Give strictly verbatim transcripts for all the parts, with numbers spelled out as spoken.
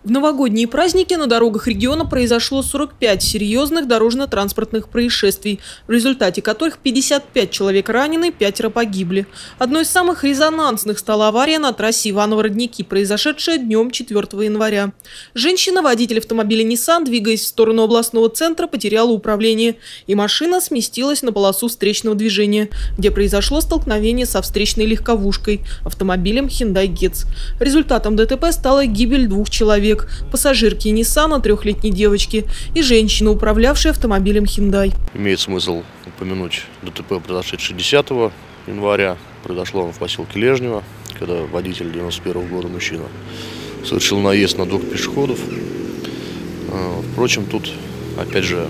В новогодние праздники на дорогах региона произошло сорок пять серьезных дорожно-транспортных происшествий, в результате которых пятьдесят пять человек ранены, пятеро погибли. Одной из самых резонансных стала авария на трассе Иваново-Родники, произошедшая днем четвёртого января. Женщина, водитель автомобиля Nissan, двигаясь в сторону областного центра, потеряла управление, и машина сместилась на полосу встречного движения, где произошло столкновение со встречной легковушкой, автомобилем Hyundai Getz. Результатом ДТП стала гибель двух человек. Пассажирки Ниссана, трехлетней девочки, и женщина, управлявшая автомобилем Hyundai. Имеет смысл упомянуть ДТП, произошедшее десятого января. Произошло он в поселке Лежнево, когда водитель девяносто первого года мужчина совершил наезд на двух пешеходов. Впрочем, тут, опять же,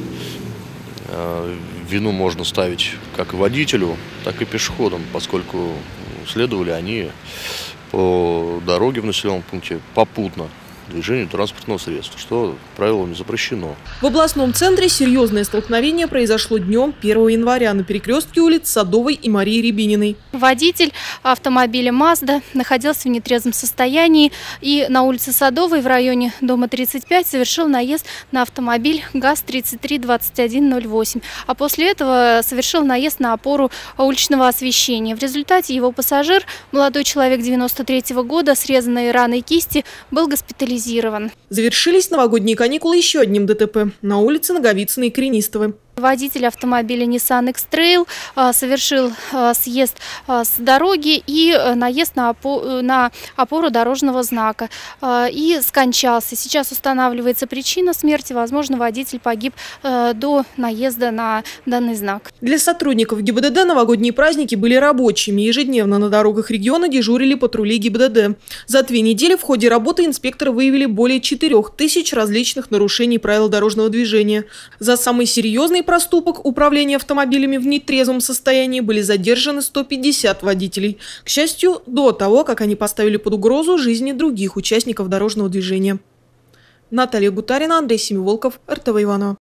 вину можно ставить как и водителю, так и пешеходам, поскольку следовали они по дороге в населенном пункте попутно движению транспортного средства, что правилами запрещено. В областном центре серьезное столкновение произошло днем первого января на перекрестке улиц Садовой и Марии Рябининой. Водитель автомобиля Mazda находился в нетрезвом состоянии и на улице Садовой в районе дома тридцать пять совершил наезд на автомобиль ГАЗ тридцать три двадцать один ноль восемь, а после этого совершил наезд на опору уличного освещения. В результате его пассажир, молодой человек девяносто третьего года, срезанной раной кисти, был госпитализирован. Завершились новогодние каникулы еще одним ДТП на улице Наговицыной и Кренистовой. Водитель автомобиля Nissan X-Trail совершил съезд с дороги и наезд на опору, на опору дорожного знака и скончался. Сейчас устанавливается причина смерти. Возможно, водитель погиб до наезда на данный знак. Для сотрудников ГИБДД новогодние праздники были рабочими. Ежедневно на дорогах региона дежурили патрули ГИБДД. За две недели в ходе работы инспекторы выявили более четырёх тысяч различных нарушений правил дорожного движения. За самый серьезный проступок управления автомобилями в нетрезвом состоянии были задержаны сто пятьдесят водителей. К счастью, до того, как они поставили под угрозу жизни других участников дорожного движения. Наталья Гутарина, Андрей Семиволков, эр тэ вэ Иваново.